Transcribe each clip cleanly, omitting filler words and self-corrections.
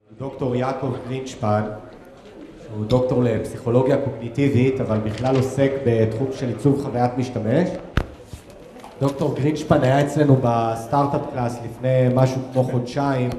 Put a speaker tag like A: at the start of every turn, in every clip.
A: דוקטור יעקב גרינשפן, שהוא דוקטור לפסיכולוגיה קוגניטיבית, אבל בכלל עוסק בתחום של עיצוב חוויית משתמש. דוקטור גרינשפן היה אצלנו בסטארט-אפ קלאס לפני משהו כמו חודשיים,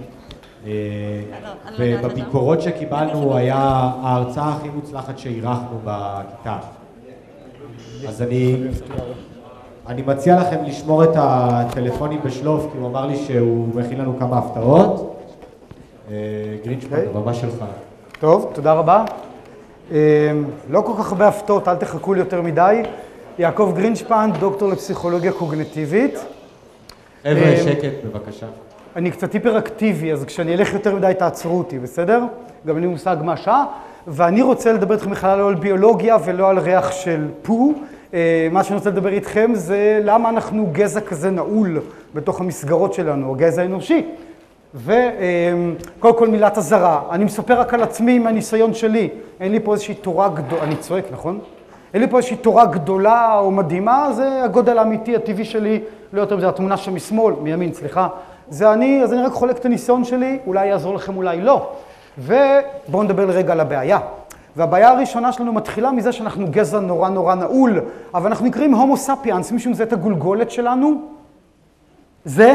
A: ובביקורות שקיבלנו הוא היה ההרצאה הכי מוצלחת שאירחנו בכיתה. אז אני מציע לכם לשמור את הטלפונים בשלוף, כי הוא אמר לי שהוא מכין לנו כמה הפתעות. גרינשפן, הבמה שלך.
B: טוב, תודה רבה. לא כל כך הרבה הפתעות, אל תחכו לי יותר מדי. יעקב גרינשפן, דוקטור לפסיכולוגיה קוגניטיבית.
A: חבר'ה, שקט בבקשה.
B: אני קצת היפראקטיבי, אז כשאני אלך יותר מדי תעצרו אותי, בסדר? גם אני מושג מה השעה. ואני רוצה לדבר איתכם בכלל לא על ביולוגיה ולא על ריח של פו. מה שאני רוצה לדבר איתכם זה למה אנחנו גזע כזה נעול בתוך המסגרות שלנו, הגזע האנושי. וקודם כל מילת הזרה, אני מספר רק על עצמי מהניסיון שלי, אין לי פה איזושהי תורה גדולה, אני צועק, נכון? אין לי פה איזושהי תורה גדולה או מדהימה, זה הגודל האמיתי, הטבעי שלי, לא יותר מזה, התמונה שמשמאל, מימין, סליחה, זה אני, אז אני רק חולק את הניסיון שלי, אולי יעזור לכם, אולי לא. ובואו נדבר לרגע על הבעיה. והבעיה הראשונה שלנו מתחילה מזה שאנחנו גזע נורא נורא נעול, אבל אנחנו נקראים הומו ספיאנס, משום זה את הגולגולת שלנו. זה.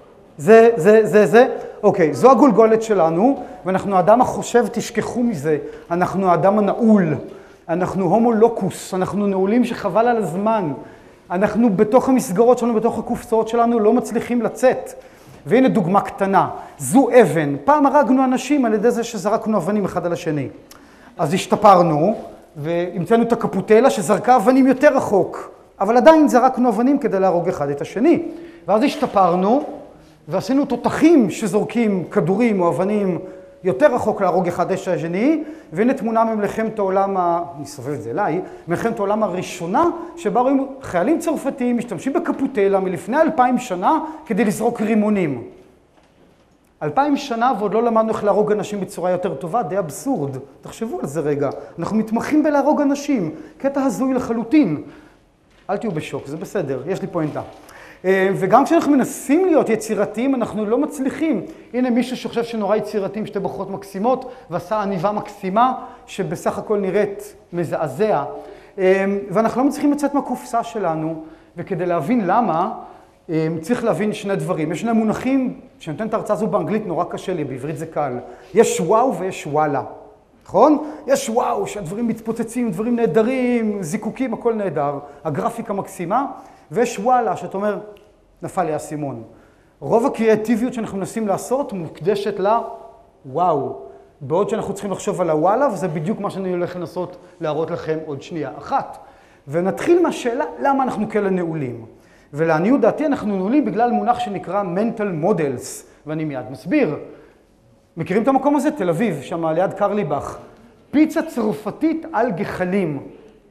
B: אוקיי, זו הגולגולת שלנו, ואנחנו האדם החושב, תשכחו מזה, אנחנו האדם הנעול, אנחנו הומו לוקוס, אנחנו נעולים שחבל על הזמן, אנחנו בתוך המסגרות שלנו, בתוך הקופסאות שלנו, לא מצליחים לצאת. והנה דוגמה קטנה, זו אבן, פעם הרגנו אנשים על ידי זה שזרקנו אבנים אחד על השני. אז השתפרנו, והמצאנו את הקפוטלה שזרקה אבנים יותר רחוק, אבל עדיין זרקנו אבנים כדי להרוג אחד את השני. ואז השתפרנו, ועשינו תותחים שזורקים כדורים או אבנים יותר רחוק להרוג אחד את השני, והנה תמונה ממלחמת העולם, אני סובב את זה אליי, מלחמת העולם הראשונה, שבה רואים חיילים צרפתיים משתמשים בקפוטלה מלפני 2000 שנה כדי לזרוק רימונים. 2000 שנה ועוד לא למדנו איך להרוג אנשים בצורה יותר טובה, די אבסורד. תחשבו על זה רגע, אנחנו מתמחים בלהרוג אנשים, קטע הזוי לחלוטין. אל תהיו בשוק, זה בסדר, יש לי פואנטה. וגם כשאנחנו מנסים להיות יצירתיים, אנחנו לא מצליחים. הנה מישהו שחושב שנורא יצירתיים, שתי בחורות מקסימות, ועשה עניבה מקסימה, שבסך הכל נראית מזעזע. ואנחנו לא מצליחים לצאת מהקופסה שלנו, וכדי להבין למה, צריך להבין שני דברים. יש שני מונחים, כשנותן את ההרצאה הזו באנגלית, נורא קשה לי, בעברית זה קל. יש וואו ויש וואלה. נכון? יש וואו, שהדברים מתפוצצים, דברים נהדרים, זיקוקים, הכל נהדר. הגרפיקה מקסימה. ויש וואלה, שאתה אומר, נפל לי האסימון. רוב הקריאטיביות שאנחנו מנסים לעשות מוקדשת לוואו. בעוד שאנחנו צריכים לחשוב על הוואלה, וזה בדיוק מה שאני הולך לנסות להראות לכם עוד שנייה אחת. ונתחיל מהשאלה, למה אנחנו כאלה נעולים? ולעניות דעתי אנחנו נעולים בגלל מונח שנקרא mental models, ואני מיד מסביר. מכירים את המקום הזה? תל אביב, שם ליד קרליבך. פיצה צרפתית על גחלים.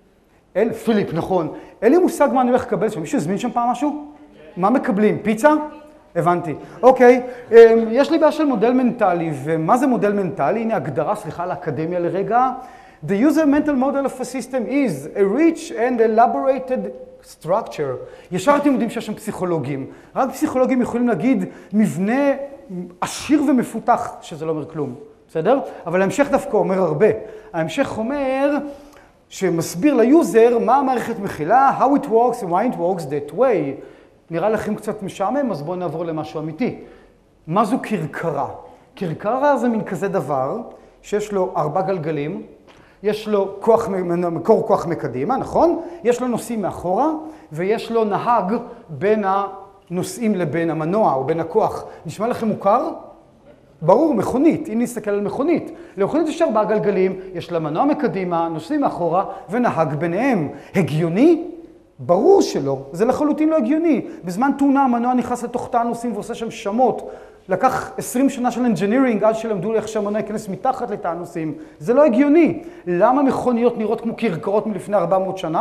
B: פיליפ, נכון. אין לי מושג מה אני הולך לקבל שם. מישהו הזמין שם פעם משהו? מה מקבלים? פיצה? הבנתי. אוקיי, יש לי בעיה של מודל מנטלי, ומה זה מודל מנטלי? הנה הגדרה, סליחה על האקדמיה לרגע. The user mental model of a system is a rich and elaborated structure. ישר אתם יודעים שיש שם פסיכולוגים. רק פסיכולוגים יכולים להגיד מבנה עשיר ומפותח, שזה לא אומר כלום. בסדר? אבל ההמשך דווקא אומר הרבה. ההמשך אומר שמסביר ליוזר מה המערכת מכילה, how it works and why it works that way. נראה לכם קצת משעמם, אז בואו נעבור למשהו אמיתי. מה זו קרקרה? קרקרה זה מין כזה דבר שיש לו 4 גלגלים, יש לו מקור כוח מקדימה, נכון? יש לו נוסעים מאחורה, ויש לו נהג בין הנוסעים לבין המנוע או בין הכוח. נשמע לכם מוכר? ברור, מכונית. אם נסתכל על מכונית. למכונית יש 4 גלגלים, יש לה מנוע מקדימה, נוסעים מאחורה ונהג ביניהם. הגיוני? ברור שלא. זה לחלוטין לא הגיוני. בזמן תאונה המנוע נכנס לתוך תא הנוסעים ועושה שם שמות. לקח 20 שנה של engineering עד שלמדו איך שהמנוע ייכנס מתחת לתא הנוסעים. זה לא הגיוני. למה מכוניות נראות כמו קרקרות מלפני 400 שנה?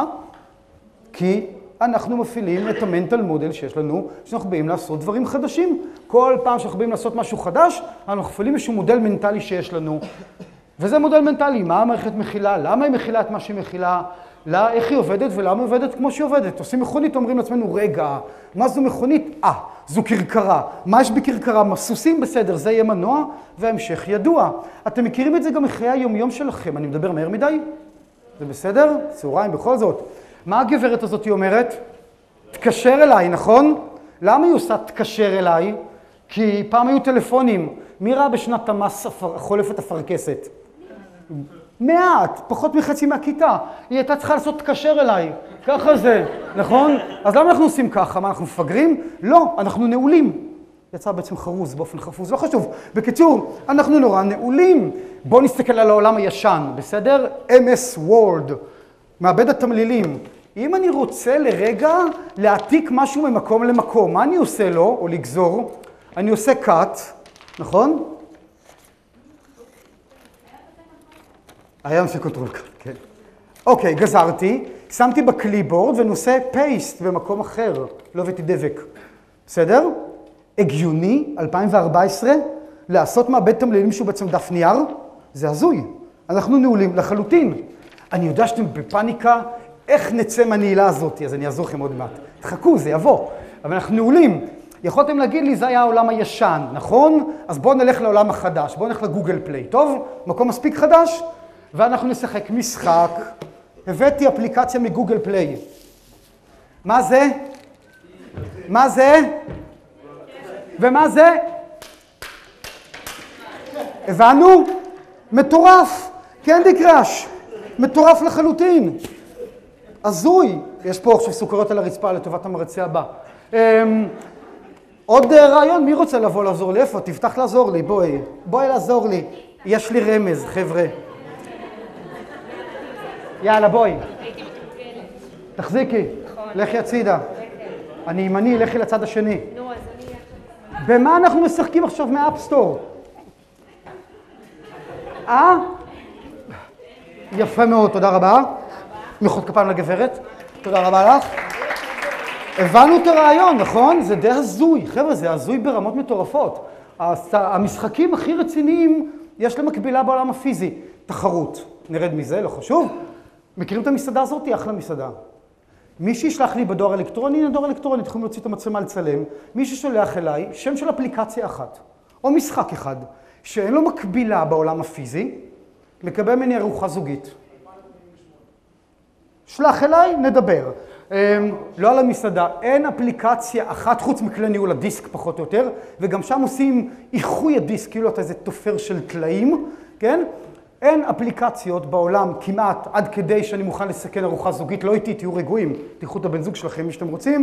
B: כי אנחנו מפעילים את המנטל מודל שיש לנו, שאנחנו באים לעשות דברים חדשים. כל פעם שאנחנו באים לעשות משהו חדש, אנחנו מפעילים איזשהו מודל מנטלי שיש לנו. וזה מודל מנטלי, מה המערכת מכילה, למה היא מכילה את מה שהיא מכילה, איך היא עובדת ולמה היא עובדת כמו שהיא עובדת. עושים מכונית, אומרים לעצמנו, רגע, מה זו מכונית? זו כרכרה. מה יש בכרכרה? סוסים בסדר, זה יהיה מנוע, וההמשך ידוע. אתם מכירים את זה גם מחיי היומיום שלכם. אני מדבר מהר מדי? זה בסדר? צהריים בכל זאת. מה הגברת הזאת היא אומרת? תקשר אליי, נכון? למה היא עושה תקשר אליי? כי פעם היו טלפונים. מי ראה בשנת המס חולפת אפרכסת? מעט, פחות מחצי מהכיתה. היא הייתה צריכה לעשות תקשר אליי. ככה זה, נכון? אז למה אנחנו עושים ככה? מה, אנחנו מפגרים? לא, אנחנו נעולים. יצא בעצם חרוז באופן חפוז, לא חשוב. בקיצור, אנחנו נורא נעולים. בואו נסתכל על העולם הישן, בסדר? MS Word, מעבד התמלילים. אם אני רוצה לרגע להעתיק משהו ממקום למקום, מה אני עושה לו, או לגזור? אני עושה cut, נכון? היה עושה קונטרול cut, כן. אוקיי, גזרתי, שמתי בקליבורד ואני עושה paste במקום אחר, לא הבאתי דבק. בסדר? הגיוני, 2014, לעשות מעבד תמלילים שהוא בעצם דף נייר, זה הזוי. אנחנו נעולים לחלוטין. אני יודע שאתם בפאניקה, איך נצא מהנעילה הזאת? אז אני אעזור לכם עוד מעט. תחכו, זה יבוא. אבל אנחנו נעולים. יכולתם להגיד לי, זה היה העולם הישן, נכון? אז בואו נלך לעולם החדש, בואו נלך לגוגל פליי. טוב? מקום מספיק חדש? ואנחנו נשחק משחק. הבאתי אפליקציה מגוגל פליי. מה זה? מה זה? ומה זה? הבנו? מטורף. קנדי קראש. מטורף לחלוטין. הזוי. יש פה עכשיו סוכריות על הרצפה לטובת המרצה הבא. עוד רעיון, מי רוצה לבוא לעזור לי? איפה? תפתח לעזור לי, בואי. בואי לעזור לי. יש לי רמז, חבר'ה. יאללה, בואי.
C: הייתי מתוגלת.
B: תחזיקי. לכי הצידה. אני ימני, לכי לצד השני.
C: נו, אז אני...
B: במה אנחנו משחקים עכשיו מהאפסטור? יפה מאוד, תודה רבה. מחיאות כפיים לגברת. תודה רבה לך. הבנו את הרעיון, נכון? זה די הזוי. חבר'ה, זה הזוי ברמות מטורפות. המשחקים הכי רציניים, יש להם מקבילה בעולם הפיזי. תחרות. נרד מזה, לא חשוב. מכירים את המסעדה הזאת? אחלה מסעדה. מי שישלח לי בדואר אלקטרוני, הנה דואר אלקטרוני, תוכלו להוציא את המצלמה לצלם. מי ששולח אליי, שם של אפליקציה אחת, או משחק אחד, שאין לו מקבילה בעולם הפיזי, מקבל ממני ארוחה זוגית. שלח אליי, נדבר. לא על המסעדה, אין אפליקציה אחת חוץ מכלי ניהול הדיסק פחות או יותר, וגם שם עושים איחוי הדיסק, כאילו אתה איזה תופר של טלאים, כן? אין אפליקציות בעולם כמעט עד כדי שאני מוכן לסכן ארוחה זוגית, לא איתי, תהיו רגועים, תיקחו את הבן זוג שלכם, מי שאתם רוצים,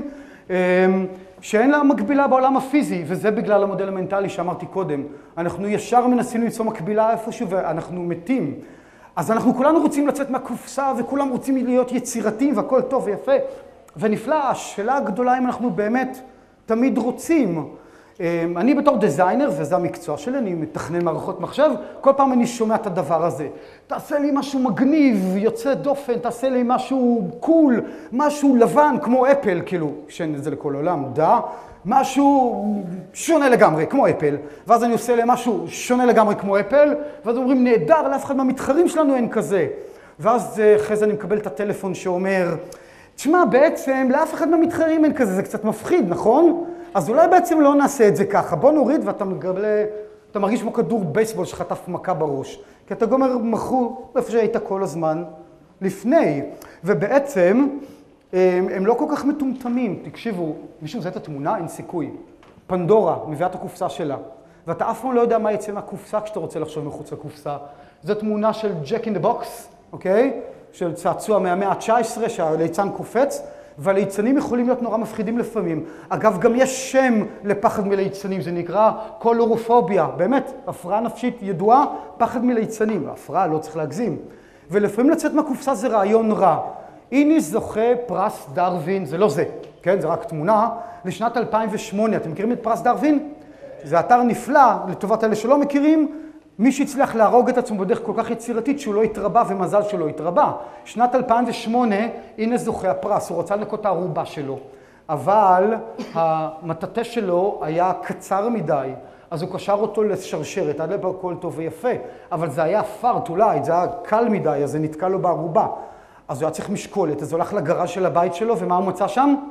B: שאין לה מקבילה בעולם הפיזי, וזה בגלל המודל המנטלי שאמרתי קודם. אנחנו ישר מנסים למצוא מקבילה איפשהו ואנחנו מתים. אז אנחנו כולנו רוצים לצאת מהקופסה וכולם רוצים להיות יצירתיים והכל טוב ויפה ונפלא. השאלה הגדולה אם אנחנו באמת תמיד רוצים. אני בתור דיזיינר, וזה המקצוע שלי, אני מתכנן מערכות מחשב, כל פעם אני שומע את הדבר הזה. תעשה לי משהו מגניב, יוצא דופן, תעשה לי משהו קול, משהו לבן כמו אפל, כאילו, שאין את זה לכל עולם, משהו שונה לגמרי, כמו אפל. ואז אני עושה להם משהו שונה לגמרי כמו אפל, ואז אומרים, נהדר, לאף אחד מהמתחרים שלנו אין כזה. ואז אחרי זה אני מקבל את הטלפון שאומר, תשמע, בעצם לאף אחד מהמתחרים אין כזה, זה קצת מפחיד, נכון? אז אולי בעצם לא נעשה את זה ככה. בוא נוריד ואתה אתה מרגיש כמו כדור בייסבול שחטף מכה בראש. כי אתה גומר מחור איפה שהיית כל הזמן לפני. ובעצם הם לא כל כך מטומטמים. תקשיבו, מישהו מזהה את התמונה? אין סיכוי. פנדורה מביאה את הקופסה שלה. ואתה אף פעם לא יודע מה יצא מהקופסה כשאתה רוצה לחשוב מחוץ לקופסה. זו תמונה של ג'ק אין דה בוקס, אוקיי? של צעצוע מהמאה ה-19 שהליצן קופץ. והליצנים יכולים להיות נורא מפחידים לפעמים. אגב, גם יש שם לפחד מליצנים, זה נקרא קולורופוביה. באמת, הפרעה נפשית ידועה, פחד מליצנים. הפרעה, לא צריך להגזים. ולפעמים לצאת מהקופסה זה רעיון רע. הנה זוכה פרס דרווין, זה לא זה, כן? זה רק תמונה, לשנת 2008. אתם מכירים את פרס דרווין? זה אתר נפלא, לטובת אלה שלא מכירים. מי שהצליח להרוג את עצמו בדרך כל כך יצירתית שהוא לא התרבה, ומזל שלא התרבה. שנת 2008, הנה זוכה הפרס, הוא רצה לנקות את הערובה שלו. אבל המטאטה שלו היה קצר מדי, אז הוא קשר אותו לשרשרת, עד לפה הכל טוב ויפה. אבל זה היה פארט אולי, זה היה קל מדי, אז זה נתקע לו בערובה. אז הוא היה צריך משקולת, אז הוא הלך לגראז' של הבית שלו, ומה הוא מצא שם?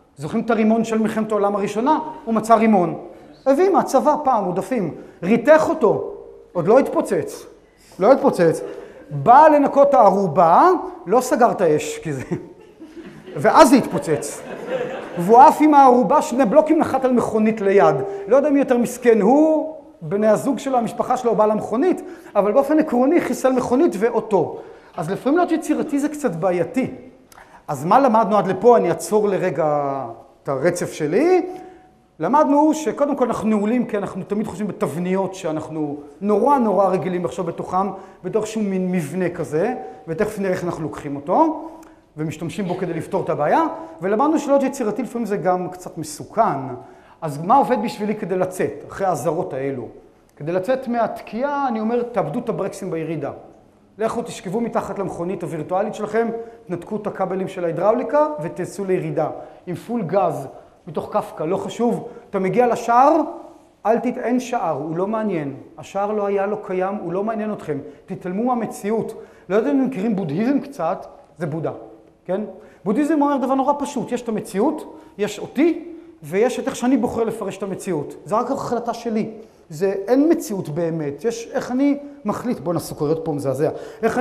B: זוכרים את הרימון של מלחמת העולם הראשונה? הוא מצא רימון. הביא מהצבא פעם, עודפים. ריתך אותו. עוד לא התפוצץ. לא התפוצץ. בא לנקות הערובה, לא סגר את האש, כי זה... ואז זה התפוצץ. והוא עף עם הערובה 2 בלוקים נחת על מכונית ליד. לא יודע מי יותר מסכן, הוא, בני הזוג שלו, המשפחה שלו בא למכונית, אבל באופן עקרוני חיסל מכונית ואותו. אז לפעמים להיות יצירתי זה קצת בעייתי. אז מה למדנו עד לפה? אני אעצור לרגע את הרצף שלי. למדנו שקודם כל אנחנו נעולים, כי אנחנו תמיד חושבים בתבניות שאנחנו נורא רגילים לחשוב בתוכם, בתוך שהוא מין מבנה כזה, ותכף נראה איך אנחנו לוקחים אותו, ומשתמשים בו כדי לפתור את הבעיה, ולמדנו שלהיות יצירתי לפעמים זה גם קצת מסוכן. אז מה עובד בשבילי כדי לצאת, אחרי העזרות האלו? כדי לצאת מהתקיעה, אני אומר, תאבדו את הברקסים בירידה. לכו תשכבו מתחת למכונית הווירטואלית שלכם, תנתקו את הכבלים של ההידראוליקה ותעשו לירידה. עם פול גז, מתוך קפקא, לא חשוב. אתה מגיע לשער, אין שער, הוא לא מעניין. השער לא היה לו קיים, הוא לא מעניין אתכם. תתעלמו מהמציאות. לא יודעים אם מכירים בודהיזם קצת, זה בודה, כן? בודהיזם אומר דבר נורא פשוט. יש את המציאות, יש אותי, ויש את איך שאני בוחר לפרש את המציאות. זה רק החלטה שלי. אין מציאות באמת. יש איך אני מחליט, בוא נסוכריות פה מזעזע. איך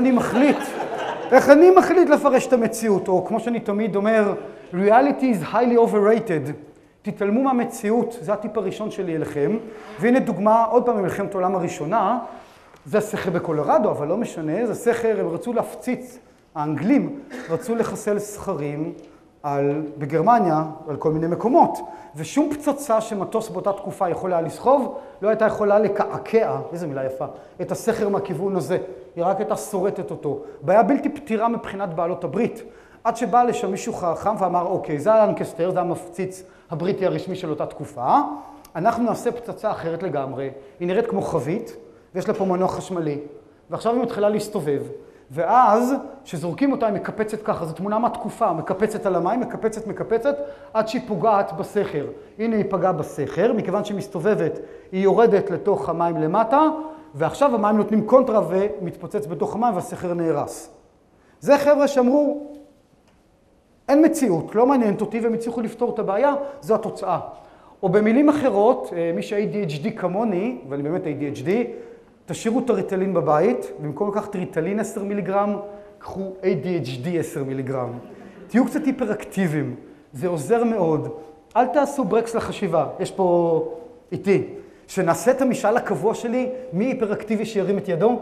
B: אני מחליט לפרש את המציאות, או כמו שאני תמיד אומר, reality is highly overrated. תתעלמו מהמציאות, זה הטיפ הראשון שלי אליכם. והנה דוגמה, עוד פעם ממלחמת העולם הראשונה, זה הסכר בקולורדו, אבל לא משנה, זה סכר, הם רצו להפציץ, האנגלים רצו לחסל סכרים בגרמניה, על כל מיני מקומות. ושום פצצה שמטוס באותה תקופה יכול היה לסחוב, לא הייתה יכולה לקעקע, איזו מילה יפה, את הסכר מהכיוון הזה. היא רק הייתה שורטת אותו. בעיה בלתי פתירה מבחינת בעלות הברית. עד שבא לשם מישהו חכם ואמר, אוקיי, זה הלנקסטר, זה המפציץ הבריטי הרשמי של אותה תקופה. אנחנו נעשה פצצה אחרת לגמרי. היא נראית כמו חבית, ויש לה פה מנוע חשמלי. ועכשיו היא מתחילה להסתובב. ואז, כשזורקים אותה, היא מקפצת ככה, זו תמונה מהתקופה, מקפצת על המים, מקפצת, עד שהיא פוגעת בסכר. הנה היא פגעה בסכר, מכיוון שהיא מסתובבת, היא יורדת לתוך המים למטה, ועכשיו המים נותנים קונטרה ומתפוצץ בתוך המים והסכר נהרס. זה חבר'ה שאמרו, אין מציאות, לא מעניינת אותי, והם הצליחו לפתור את הבעיה, זו התוצאה. או במילים אחרות, מי ש-ADHD כמוני, ואני באמת ADHD, תשאירו את הריטלין בבית, במקום לקחת ריטלין 10 מיליגרם, קחו ADHD 10 מיליגרם. תהיו קצת היפראקטיביים, זה עוזר מאוד. אל תעשו ברקס לחשיבה, יש פה איתי. שנעשה את המשאל הקבוע שלי, מי היפראקטיבי שירים את ידו?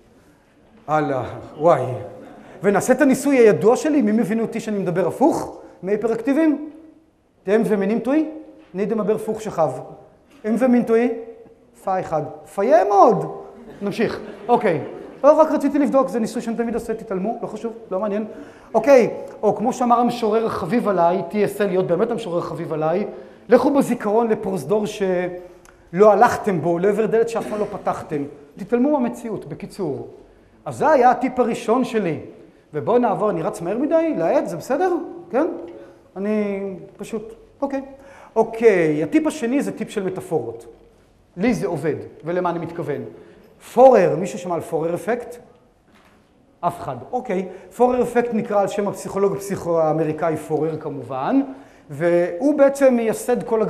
B: הלאה, וואי. ונעשה את הניסוי הידוע שלי, מי מבין אותי שאני מדבר הפוך? מי היפראקטיביים? אתם ומין טוי? אני מדבר הפוך שכב. הם ומין טוי? פאי אחד. פיה מאוד. נמשיך. אוקיי. לא, רק רציתי לבדוק, זה ניסוי שאני תמיד עושה, תתעלמו, לא חשוב, לא מעניין. אוקיי, או כמו שאמר המשורר החביב עליי, TSL להיות באמת המשורר החביב עליי, לכו בזיכרון לפרוזדור שלא הלכתם בו, לעבר דלת שאף פעם לא פתחתם. תתעלמו מהמציאות, בקיצור. אז זה היה הטיפ הראשון שלי. ובואו נעבור, אני רץ מהר מדי, לעד, זה בסדר? כן? אני פשוט, אוקיי. אוקיי, הטיפ השני זה טיפ של מטאפורות. לי זה עובד, ולמה אני מתכוון? פורר, מישהו שמע על פורר אפקט? אף אחד. אוקיי, פורר אפקט נקרא על שם הפסיכולוג הפסיכו-האמריקאי פורר כמובן, והוא בעצם מייסד כל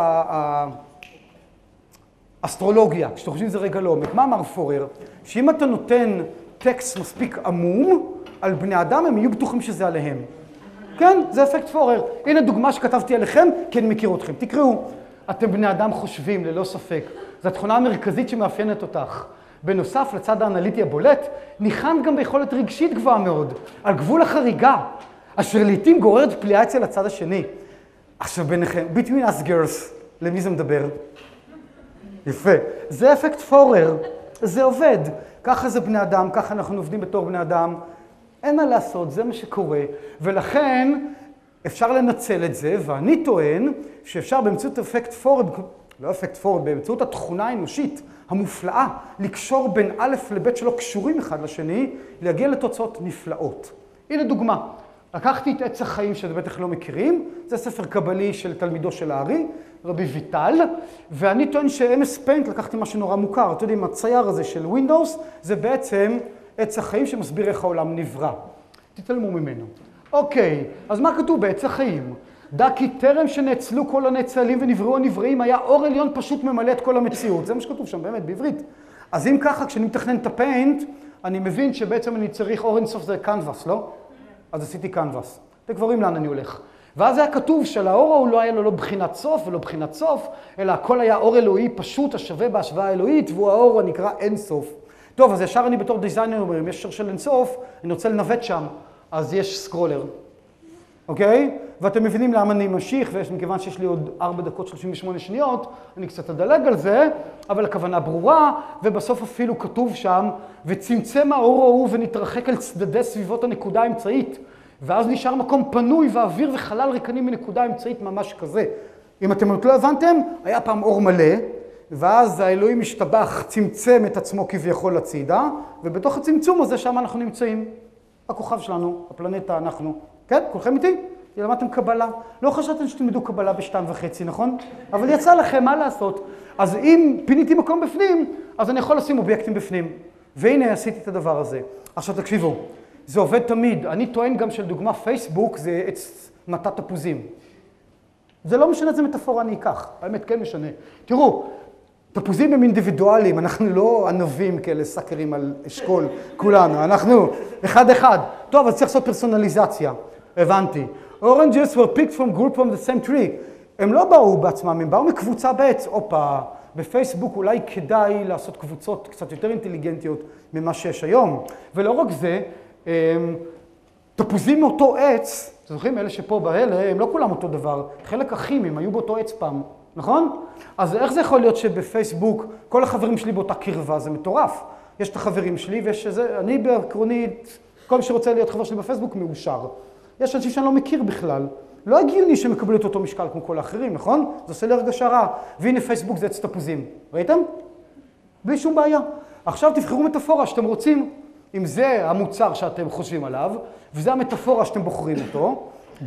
B: האסטרולוגיה, כשאתם חושבים זה רגע לעומק. מה אמר פורר? שאם אתה נותן טקסט מספיק עמום על בני אדם, הם יהיו בטוחים שזה עליהם. כן, זה אפקט פורר. הנה דוגמה שכתבתי עליכם, כי אני מכיר אתכם. תקראו, אתם בני אדם חושבים, ללא ספק. זו התכונה המרכזית שמאפיינת אותך. בנוסף, לצד האנליטי הבולט, ניחן גם ביכולת רגשית גבוהה מאוד, על גבול החריגה, אשר לעתים גוררת פליאה אצל הצד השני. עכשיו ביניכם, between us girls, למי זה מדבר? יפה. זה אפקט פורר, זה עובד. ככה זה בני אדם, ככה אנחנו עובדים בתור בני אדם. אין מה לעשות, זה מה שקורה. ולכן אפשר לנצל את זה, ואני טוען שאפשר באמצעות אפקט פורר, לא אפקט פורר, באמצעות התכונה האנושית המופלאה, לקשור בין א' לב' שלא קשורים אחד לשני, להגיע לתוצאות נפלאות. הנה דוגמה. לקחתי את עץ החיים שזה בטח לא מכירים, זה ספר קבלי של תלמידו של הארי, רבי ויטל, ואני טוען ש-MS Paint, לקחתי משהו נורא מוכר, אתם יודעים, הצייר הזה של Windows, זה בעצם עץ החיים שמסביר איך העולם נברא. תתעלמו ממנו. אוקיי, אז מה כתוב בעץ החיים? דע כי טרם שנאצלו כל הנאצלים ונבראו הנבראים, היה אור עליון פשוט ממלא את כל המציאות. זה מה שכתוב שם, באמת, בעברית. אז אם ככה, כשאני מתכנן את הפיינט, אני מבין שבעצם אני צריך אור אינסוף זה קנבס, לא? אז עשיתי קנבס. אתם כבר רואים לאן אני הולך. ואז היה כתוב שלאור ההוא לא היה לו לא בחינת סוף ולא בחינת סוף, אלא הכל היה אור אלוהי פשוט, השווה בהשוואה האלוהית, והוא האור הנקרא אינסוף. טוב, אז ישר אני בתור דיזיינר אומר, אם יש שיר של אינסוף, אני רוצה לנווט שם, אז יש סקרולר. אוקיי? ואתם מבינים למה אני ממשיך, ומכיוון שיש לי עוד 4 דקות 38 שניות, אני קצת אדלג על זה, אבל הכוונה ברורה, ובסוף אפילו כתוב שם, וצמצם האור ההוא ונתרחק אל צדדי סביבות הנקודה האמצעית, ואז נשאר מקום פנוי ואוויר וחלל ריקני מנקודה האמצעית ממש כזה. אם אתם לא הבנתם, היה פעם אור מלא, ואז האלוהים משתבח, צמצם את עצמו כביכול הצידה, ובתוך הצמצום הזה שם אנחנו נמצאים. הכוכב שלנו, הפלנטה, אנחנו. כן? כולכם איתי? למדתם קבלה. לא חשבתם שתלמדו קבלה ב2.5, נכון? אבל יצא לכם, מה לעשות? אז אם פיניתי מקום בפנים, אז אני יכול לשים אובייקטים בפנים. והנה עשיתי את הדבר הזה. עכשיו תקשיבו, זה עובד תמיד. אני טוען גם שלדוגמה פייסבוק זה עץ מטת תפוזים. זה לא משנה איזה מטאפורה אני אקח. האמת כן משנה. תראו, תפוזים הם אינדיבידואליים, אנחנו לא ענבים כאלה סקרים על אשכול כולנו, אנחנו אחד. טוב, אז צריך לעשות פרסונליזציה. הבנתי. Oranges were picked from group from the same tree. הם לא באו בעצמם, הם באו מקבוצה בעץ. אופה, בפייסבוק אולי כדאי לעשות קבוצות קצת יותר אינטליגנטיות ממה שיש היום. ולא רק זה, תפוזים מאותו עץ, אתם זוכרים, אלה שפה באלה, הם לא כולם אותו דבר. חלק הכימיים היו באותו עץ פעם, נכון? אז איך זה יכול להיות שבפייסבוק כל החברים שלי באותה קרבה? זה מטורף. יש את החברים שלי ויש איזה, אני בעקרונית, כל מי שרוצה להיות חבר שלי בפייסבוק מאושר. יש אנשים שאני לא מכיר בכלל. לא הגיוני שהם יקבלו את אותו משקל כמו כל האחרים, נכון? זה עושה לי הרגשה רע. והנה פייסבוק זה עץ תפוזים. ראיתם? בלי שום בעיה. עכשיו תבחרו מטאפורה שאתם רוצים. אם זה המוצר שאתם חושבים עליו, וזה המטאפורה שאתם בוחרים אותו,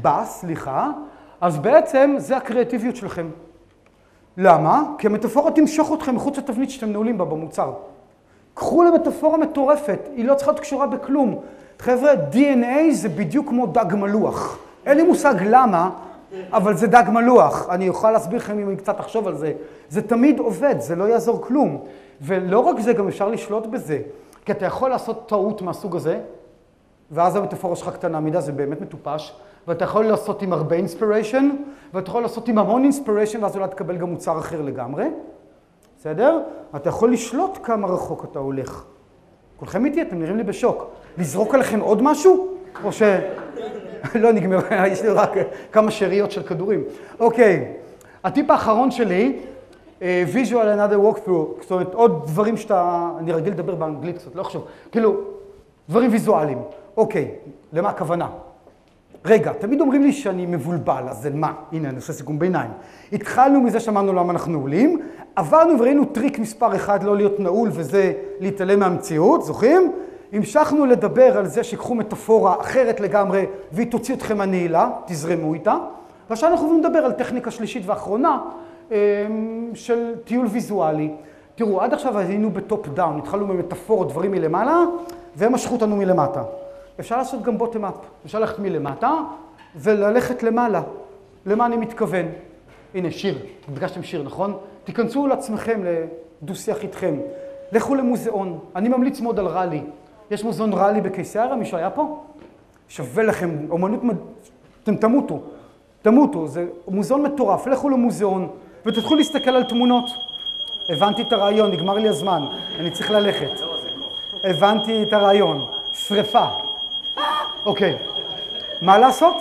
B: אז בעצם זה הקריאטיביות שלכם. למה? כי המטאפורה תמשוך אתכם מחוץ לתבנית שאתם נעולים בה במוצר. קחו למטאפורה מטורפת, היא לא צריכה להיות קשורה בכלום. חבר'ה, DNA זה בדיוק כמו דג מלוח. אין לי מושג למה, אבל זה דג מלוח. אני אוכל להסביר לכם אם אני קצת אחשוב על זה. זה תמיד עובד, זה לא יעזור כלום. ולא רק זה, גם אפשר לשלוט בזה. כי אתה יכול לעשות טעות מהסוג הזה, ואז המטאפורה שלך קטנה מידה, זה באמת מטופש, ואתה יכול לעשות עם הרבה אינספיריישן, ואתה יכול לעשות עם המון אינספיריישן, ואז אולי תקבל גם מוצר אחר לגמרי. בסדר? אתה יכול לשלוט כמה רחוק אתה הולך. כולכם איתי, אתם נראים לי בשוק. לזרוק עליכם עוד משהו? או ש... לא נגמר, יש לי רק כמה שאריות של כדורים. אוקיי, הטיפ האחרון שלי, visual another walkthrough, זאת אומרת, עוד דברים שאתה... אני רגיל לדבר באנגלית קצת, לא חשוב. כאילו, דברים ויזואליים. אוקיי, למה הכוונה? רגע, תמיד אומרים לי שאני מבולבל, אז זה מה? הנה, אני עושה סיכום ביניים. התחלנו מזה שאמרנו למה אנחנו נעולים, עברנו וראינו טריק מספר 1 לא להיות נעול, וזה להתעלם מהמציאות, זוכרים? המשכנו לדבר על זה שיקחו מטאפורה אחרת לגמרי, והיא תוציא אתכם מהנעילה, תזרמו איתה. ועכשיו אנחנו נדבר על טכניקה שלישית ואחרונה, של טיול ויזואלי. תראו, עד עכשיו היינו בטופ דאון, התחלנו במטאפורות, דברים מלמעלה, והם משכו אותנו מלמטה. אפשר לעשות גם בוטם אפ, אפשר ללכת מלמטה וללכת למעלה. למה אני מתכוון? הנה, שיר, הדגשתם שיר, נכון? תיכנסו לעצמכם, לדו-שיח איתכם. לכו למוזיאון, אני ממליץ מאוד על רלי. יש מוזיאון רלי בקיסריה, מישהו היה פה? שווה לכם, אומנות, אתם תמותו, זה מוזיאון מטורף, לכו למוזיאון ותתחילו להסתכל על תמונות. הבנתי את הרעיון, נגמר לי הזמן, אני צריך ללכת. הבנתי את הרעיון, שריפה. אוקיי, מה לעשות?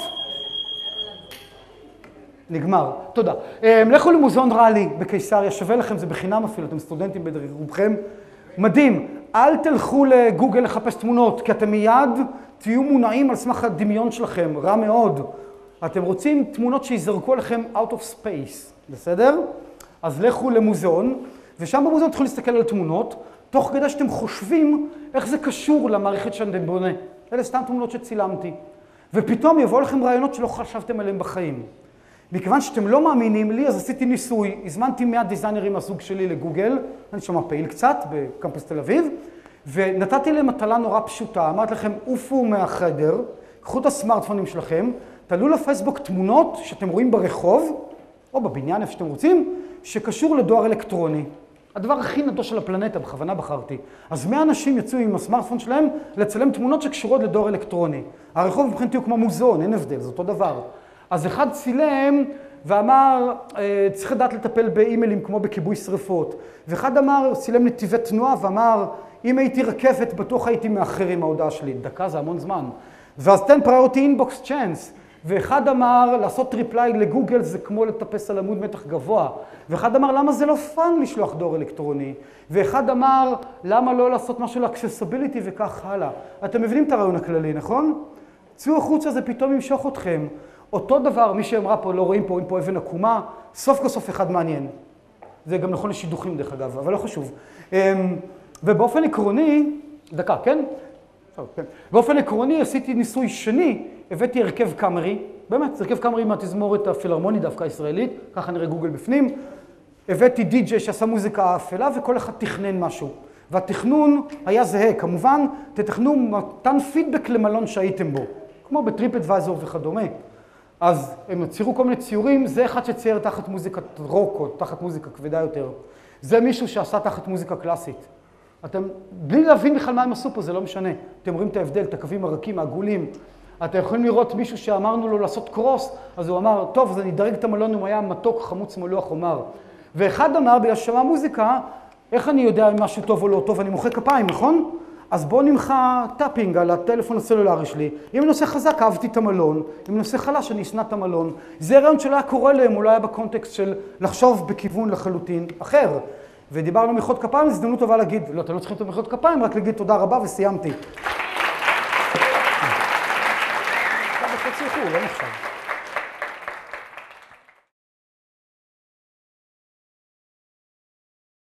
B: נגמר, תודה. לכו למוזיאון רלי בקיסריה, שווה לכם, זה בחינם אפילו, אתם סטודנטים ברובכם. מדהים, אל תלכו לגוגל לחפש תמונות, כי אתם מיד תהיו מונעים על סמך הדמיון שלכם, רע מאוד. אתם רוצים תמונות שיזרקו עליכם out of space, בסדר? אז לכו למוזיאון, ושם במוזיאון תוכלו להסתכל על תמונות, תוך כדי שאתם חושבים איך זה קשור למערכת שאתם בונה. אלה סתם תמונות שצילמתי. ופתאום יבואו לכם רעיונות שלא חשבתם עליהם בחיים. מכיוון שאתם לא מאמינים לי, אז עשיתי ניסוי, הזמנתי 100 דיזיינרים מהסוג שלי לגוגל, אני שומע פעיל קצת בקמפוס תל אביב, ונתתי להם מטלה נורא פשוטה, אמרתי לכם, עופו מהחדר, קחו את הסמארטפונים שלכם, תעלו לפייסבוק תמונות שאתם רואים ברחוב, או בבניין איפה שאתם רוצים, שקשור לדואר אלקטרוני. הדבר הכי נדוש של הפלנטה, בכוונה בחרתי. אז 100 אנשים יצאו עם הסמארטפון שלהם לצלם תמונות שקשורות לדואר אלקטרוני. הרחוב מבחינתי הוא כמו מוזיאון, אין הבדל, זה אותו דבר. אז אחד צילם ואמר, צריך לדעת לטפל באימיילים כמו בכיבוי שריפות. ואחד אמר, צילם נתיבי תנועה ואמר, אם הייתי רכבת, בטוח הייתי מאחר עם ההודעה שלי. דקה זה המון זמן. ואז תן priority inbox chance. ואחד אמר, לעשות ריפליי לגוגל זה כמו לטפס על עמוד מתח גבוה. ואחד אמר, למה זה לא פאן לשלוח דואר אלקטרוני? ואחד אמר, למה לא לעשות משהו לאקססיביליטי וכך הלאה. אתם מבינים את הרעיון הכללי, נכון? צאו החוצה, זה פתאום ימשוך אתכם. אותו דבר, מי שאמרה פה, לא רואים פה אבן עקומה, סוף כל סוף אחד מעניין. זה גם נכון לשידוכים דרך אגב, אבל לא חשוב. ובאופן עקרוני, דקה, כן? באופן עקרוני עשיתי ניסוי שני, הבאתי הרכב קאמרי, באמת, זה הרכב קאמרי מהתזמורת הפילהרמונית דווקא הישראלית, ככה נראה גוגל בפנים. הבאתי די-ג'יי שעשה מוזיקה אפלה וכל אחד תכנן משהו. והתכנון היה זהה, כמובן, תתכנו מתן פידבק למלון שהייתם בו, כמו בטריפ אדוויזור וכדומה. אז הם ציירו כל מיני ציורים, זה אחד שצייר תחת מוזיקת רוק או תחת מוזיקה כבדה יותר. זה מישהו שעשה תחת מוזיקה קלאסית. אתם, בלי להבין בכלל מה הם עשו פה, זה לא משנה. אתם רואים את ההבדל, את הקווים הרכים, העגולים. אתם יכולים לראות מישהו שאמרנו לו לעשות קרוס, אז הוא אמר, טוב, אז אני אדרג את המלון, הוא היה מתוק, חמוץ, מלוח, אומר. ואחד אמר, בגלל ששמע מוזיקה, איך אני יודע אם משהו טוב או לא טוב? אני מוחא כפיים, נכון? אז בוא נמחה טאפינג על הטלפון הסלולרי שלי. אם אני עושה חזק, אהבתי את המלון. אם אני עושה חלש, אני אשנא את המלון. זה רעיון שלא היה קורה להם, הוא לא היה בקונטקסט של לחשוב בכיוון לחלוטין אחר. ודיברנו מחיאות כפיים, הזדמנות טובה להגיד, לא, אתם לא צריכים את מחיאות כפיים, רק להגיד תודה רבה וסיימתי. לא נחשב.